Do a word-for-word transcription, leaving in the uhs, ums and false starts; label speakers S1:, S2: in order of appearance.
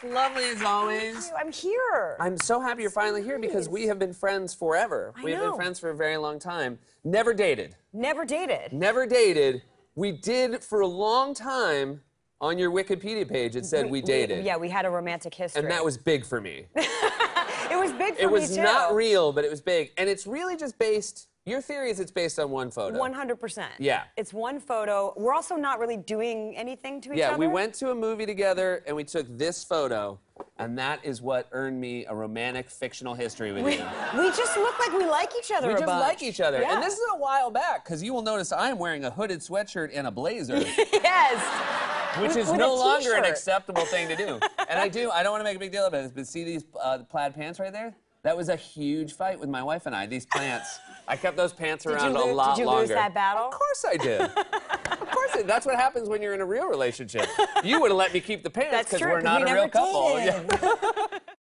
S1: Lovely as always.
S2: I'm here.
S1: I'm so happy you're finally here because we have been friends forever.
S2: I
S1: we have
S2: know.
S1: been friends for a very long time. Never dated.
S2: Never dated.
S1: Never dated. We did for a long time. On your Wikipedia page, it said we, we dated.
S2: We, yeah, we had a romantic history.
S1: And that was big for me.
S2: It was big for
S1: it
S2: me,
S1: was
S2: too.
S1: It was not real, but it was big. And it's really just based, your theory is it's based on one photo.
S2: one hundred percent.
S1: Yeah.
S2: It's one photo. We're also not really doing anything to each
S1: yeah,
S2: other.
S1: Yeah, we went to a movie together, and we took this photo, and that is what earned me a romantic fictional history with
S2: we,
S1: you.
S2: We just look like we like each other
S1: We
S2: a
S1: just
S2: bunch.
S1: like each other.
S2: Yeah.
S1: And this is a while back, because you will notice I am wearing a hooded sweatshirt and a blazer.
S2: Yes.
S1: Which
S2: with,
S1: is
S2: with
S1: no longer an
S2: t-shirt.
S1: acceptable thing to do. And I do, I don't want to make a big deal about this, but see these uh, plaid pants right there? That was a huge fight with my wife and I, these pants. I kept those pants
S2: Did
S1: around
S2: you lose,
S1: a lot
S2: did you
S1: longer.
S2: lose that battle?
S1: Of course I did. Of course I did. That's what happens when you're in a real relationship. You would have let me keep the pants because we're
S2: we
S1: not a
S2: never
S1: real couple.
S2: dated.
S1: Yeah.